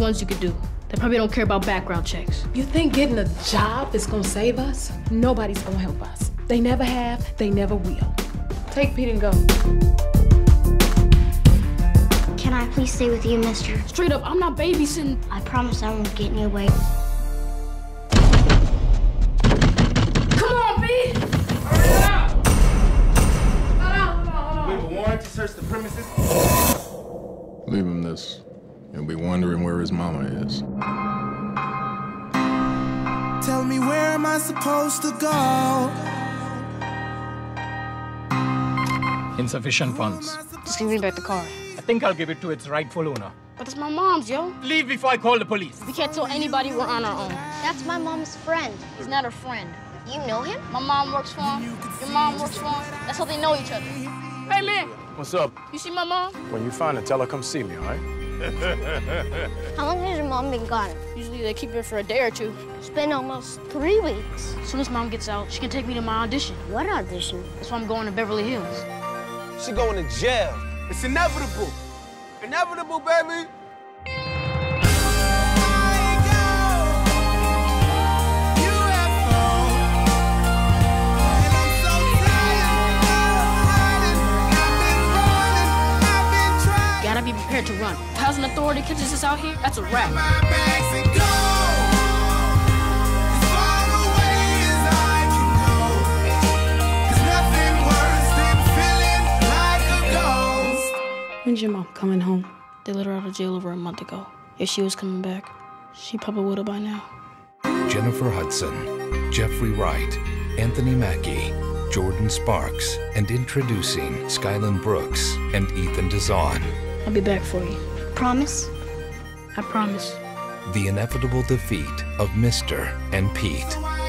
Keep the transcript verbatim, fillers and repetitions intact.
ones you could do. They probably don't care about background checks. You think getting a job is gonna save us? Nobody's gonna help us. They never have, they never will. Take Pete and go. Can I please stay with you, mister? Straight up, I'm not babysitting. I promise I won't get in your way. Come on, B! Hurry up! We have a warrant to search the premises. Leave him this. He'll be wondering where his mama is. Tell me, where am I supposed to go? Insufficient funds. Just give me back the car. I think I'll give it to its rightful owner. But it's my mom's, yo. Leave before I call the police. We can't tell anybody we're on our own. That's my mom's friend. He's not her friend. You know him? My mom works for him. Your mom works for him. That's how they know each other. Hey, man. What's up? You see my mom? When you find her, tell her come see me, all right? How long has your mom been gone? Usually they keep her for a day or two. It's been almost three weeks. As soon as mom gets out, she can take me to my audition. What audition? That's why I'm going to Beverly Hills. She going to jail. It's inevitable. Inevitable, baby. Gotta be prepared to run. If housing authority catches us out here, that's a wrap. When's your mom coming home? They let her out of jail over a month ago. If she was coming back, she probably would have by now. Jennifer Hudson, Jeffrey Wright, Anthony Mackie, Jordan Sparks, and introducing Skyland Brooks and Ethan DeZaun. I'll be back for you. Promise? I promise. The inevitable defeat of Mister and Pete.